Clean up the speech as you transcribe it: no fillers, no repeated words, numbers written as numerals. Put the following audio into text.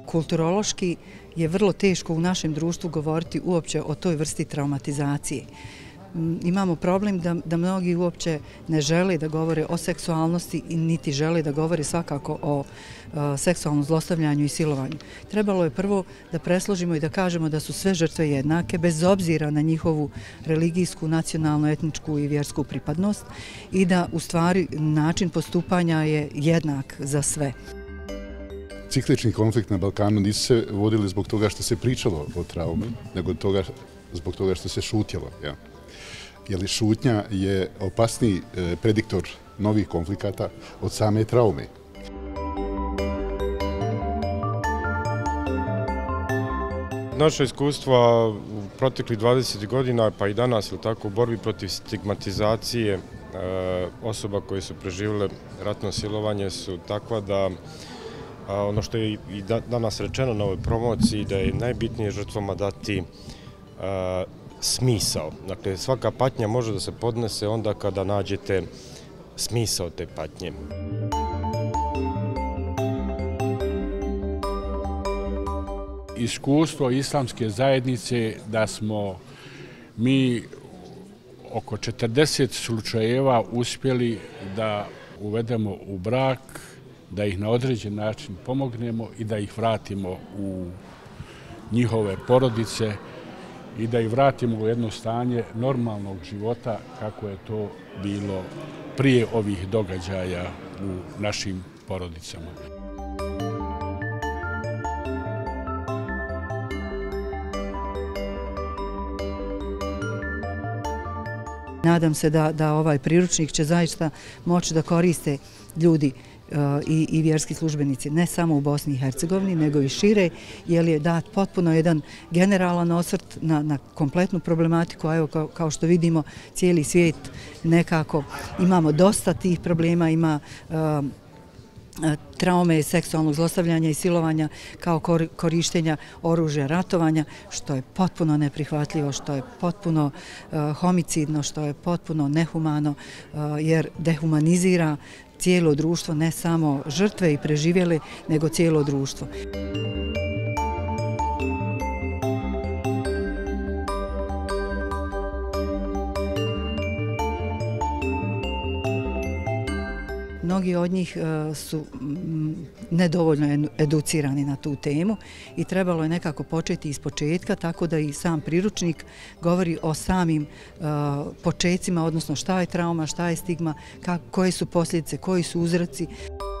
kulturološki je vrlo teško u našem društvu govoriti uopće o toj vrsti traumatizacije. Imamo problem da mnogi uopće ne žele da govore o seksualnosti i niti žele da govore svakako o seksualnom zlostavljanju i silovanju. Trebalo je prvo da presložimo i da kažemo da su sve žrtve jednake, bez obzira na njihovu religijsku, nacionalnu, etničku i vjersku pripadnost i da u stvari način postupanja je jednak za sve. Ciklični konflikt na Balkanu nisu se vodili zbog toga što se pričalo o traumi, nego zbog toga što se šutjelo. Ja. Jer šutnja je opasniji prediktor novih konflikata od same traume. Naše iskustva u proteklih 20 godina, pa i danas, u borbi protiv stigmatizacije osoba koje su preživjele ratno silovanje su takva da ono što je i danas rečeno na ovoj promociji, da je najbitnije žrtvama dati smisao. Dakle, svaka patnja može da se podnese onda kada nađete smisao te patnje. Iskustvo islamske zajednice da smo mi oko 40 slučajeva uspjeli da uvedemo u brak, da ih na određen način pomognemo i da ih vratimo u njihove porodice i da ih vratimo u jedno stanje normalnog života kako je to bilo prije ovih događaja u našim porodicama. Nadam se da ovaj priručnik će zaista moći da koriste ljudi i vjerski službenici ne samo u Bosni i Hercegovini, nego i šire, jer je dat potpuno jedan generalan osvrt na kompletnu problematiku, a evo kao što vidimo cijeli svijet nekako imamo dosta tih problema, ima traume seksualnog zlostavljanja i silovanja kao korištenja oružja ratovanja, što je potpuno neprihvatljivo, što je potpuno homicidno, što je potpuno nehumano, jer dehumanizira cijelo društvo, ne samo žrtve i preživjele, nego cijelo društvo. Mnogi od njih su nedovoljno educirani na tu temu i trebalo je nekako početi iz početka, tako da i sam priručnik govori o samim počecima, odnosno šta je trauma, šta je stigma, koje su posljedice, koji su uzroci.